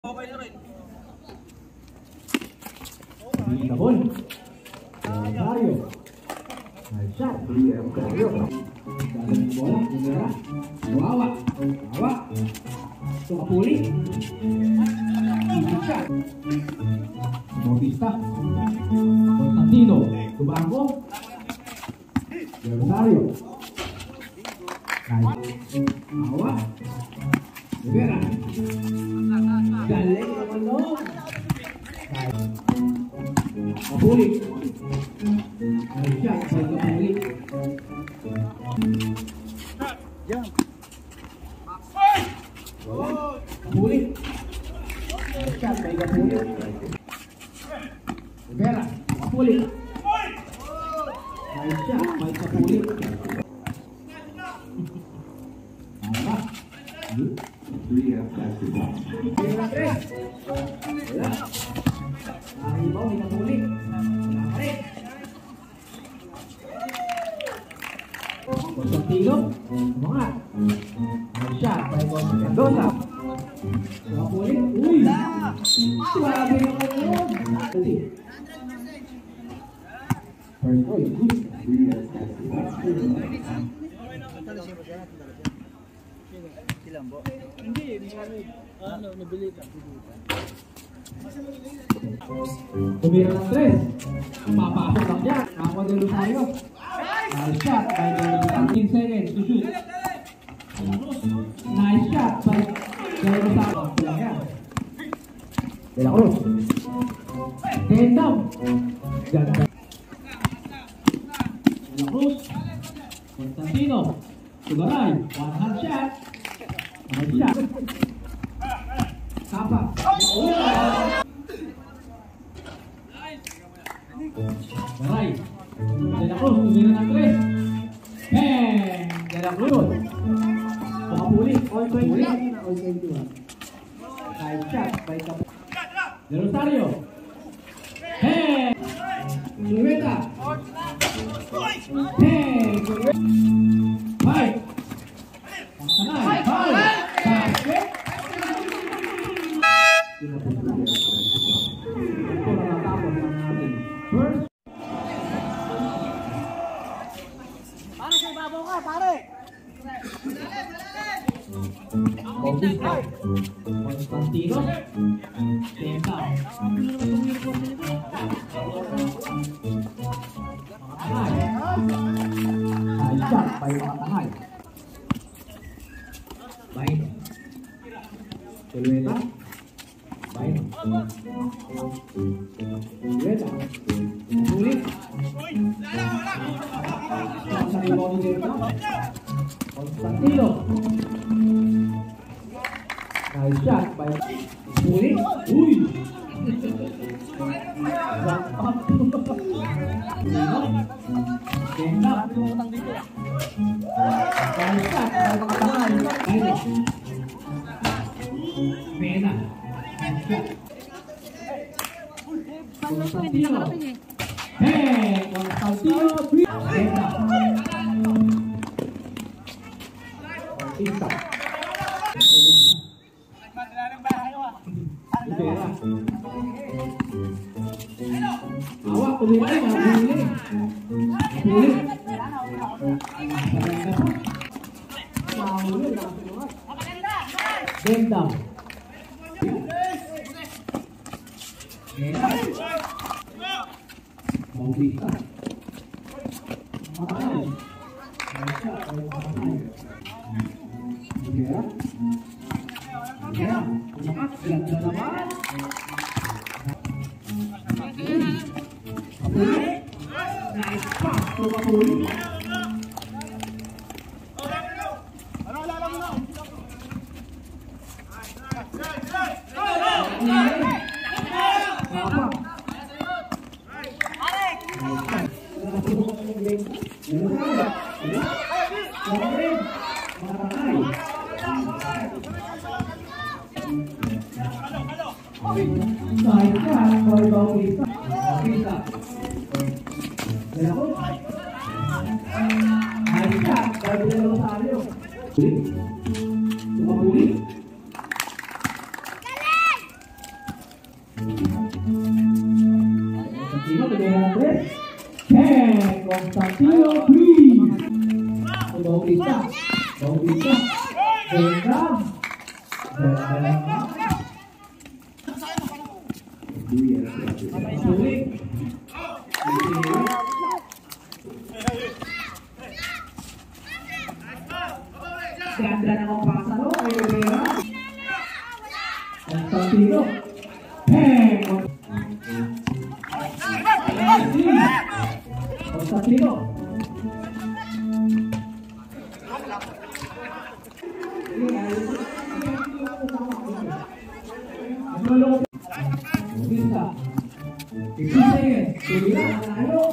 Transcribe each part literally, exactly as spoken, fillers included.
Okay na rin. Tabon. Rosario. Nice shot. Rosario. Dalang bola. Umira. Wawa. Wawa. Tukapuli. Easy shot. Bautista. Constantino. Tubango. Rosario. Nice. Wawa. Umira. Galing naman doon. Kapuli. Ay siya, may kapuli. Kapuli. Ay siya, may kapuli. Rivera, kapuli. Ay siya, may kapuli. Apa? Three have basketball. Wala. Arribaw, may kapuli. Wala pa rin. Constantino. Mga. Ay siya. Mendoza. Kapuli. Uy! Swabe naman yun. First point. Good. Hindi, ano, nabili ka. Tumira ng tres. Papasok lang dyan. Ako din tayo. Nice shot by fifteen seconds to shoot. Nice shot by Del Rosario. Pulang yan. De La Cruz. Tendam. Ganda. De La Cruz. Constantino. Tugaray. One hand shot. Nice shot. Kapa. Baray. De La Cruz, tumira ng tres. Bang! De La Cruz. Pakapuli. All twenty. All twenty. Nice shot by Kapa. De Rosario. Bang! Sulweta. Bang! Five. Sanay. Five. Basket. First. Pare, sa ibabaw ka, pare! Bautista. Constantino. Tenta. Makatahay. Nice shot by Makatahay. Baino. Sulweta. Baino. Sulweta. Sulit. Sa rebound ni Delta. Constantino. Nice shot by Sulit. Uy! Zampak. Tenda. Nice shot by Makatahay. Baino. Mena. Nice shot. Constantino. Hey, Constantino. Tenda. Bautista. Rivera. Awak tumira na huli. Huli. Dendam. Bautista. Makatahay. Rivera. Rivera. Tumakas. Ganda naman. Kapuli. Nice pass to Kapuli. Nice shot by Bautista. Bautista. De La Cruz. Nice shot by De Rosario. Kapuli. Constantino kedengaran tres. Cek Constantino three. Bautista, Bautista, Gendam, sulit. Ganda ng Pasaro, Rivera, Constantino, Peng, Constantino. Bisa. Bisa ya. Sudah lalu.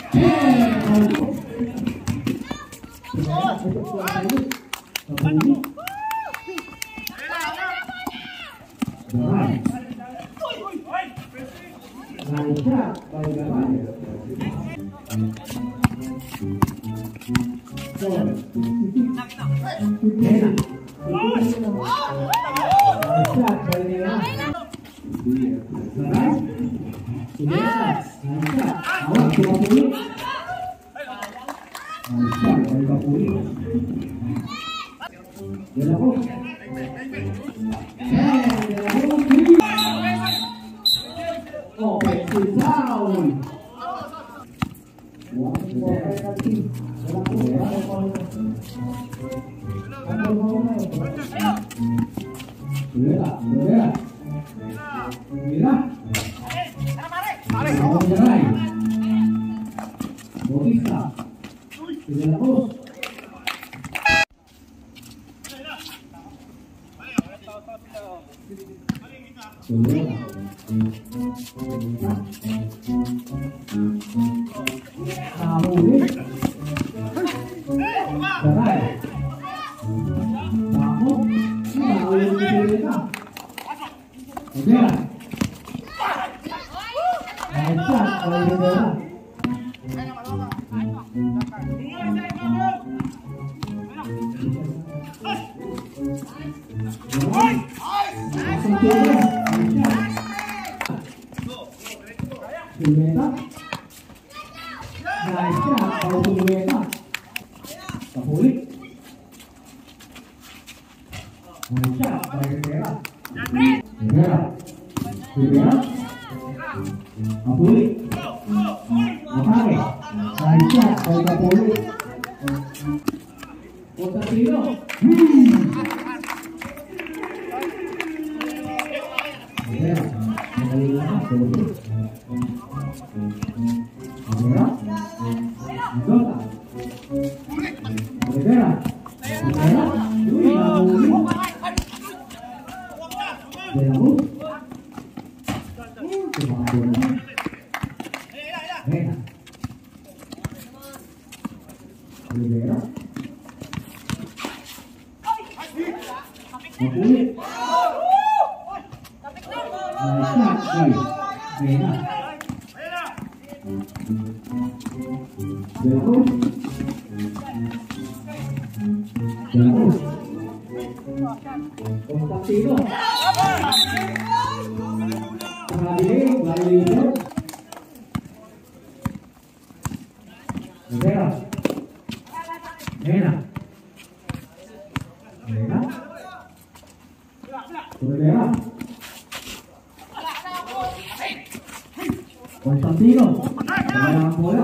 Constantino, dalam bola,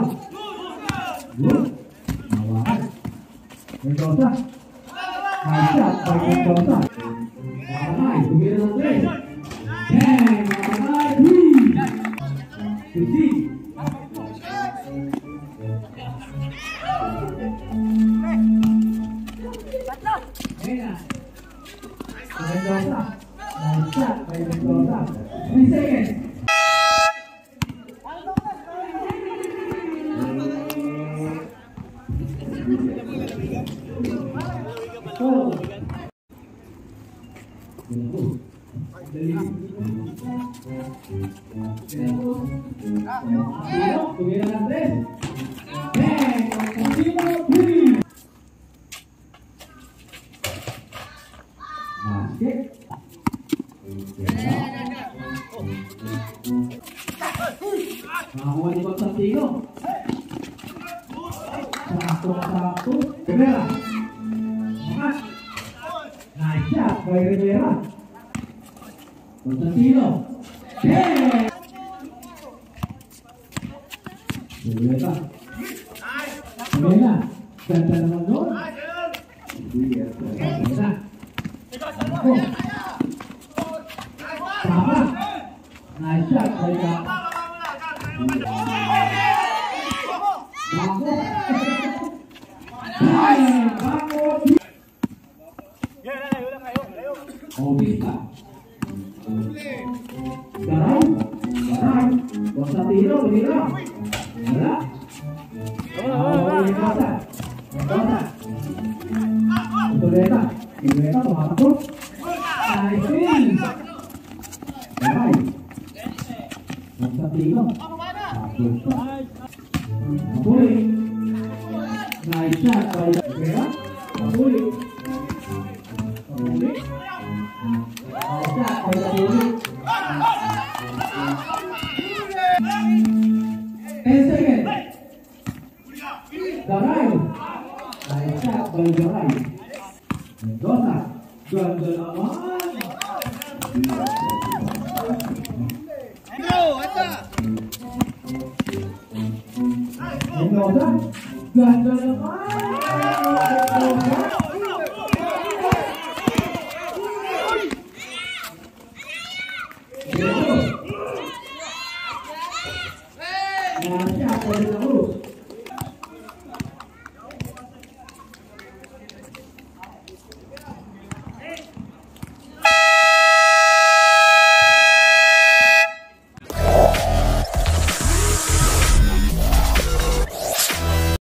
gol, lawan, Mendoza, Aisyah, baik Mendoza, Maranai, kemudian Andre, Jeng, Maranai, Cici, Mena, Mendoza, Aisyah, baik Mendoza, Bisegen. Basket. Nakuha ni Constantino. Satu-satu. Rivera. Semangat. Nice shot by Rivera. Constantino. Hey! Rivera. Rivera. Ganda naman doon. Rivera. Ako. Sama. Nice shot by Kapa. Bago. Ay, bago. Oh, bisa. Garam. Garam. Constantino, Rivera. Wala. Oh, Rivera. Rivera. Rivera. Rivera tumatakbo. Nice finish. Garay. Constantino. Mapuli. Nice shot by Rivera. Mapuli. Mapuli. Nice shot by Mapuli. ten seconds. Garay. Nice shot by Garay. Mendoza. Ganda naman. Mendoza. Ganda naman. Mendoza. Nah, siapa yang